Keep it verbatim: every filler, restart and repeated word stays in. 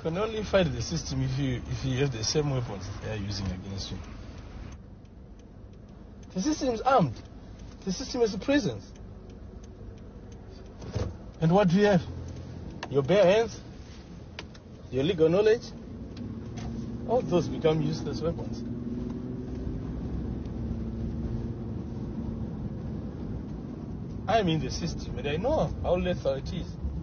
can only fight the system if you if you have the same weapons they are using against you. The system is armed. The system has a presence. And what do you have? Your bare hands? Your legal knowledge? All those become useless weapons. I'm in the system and I know how lethal it is.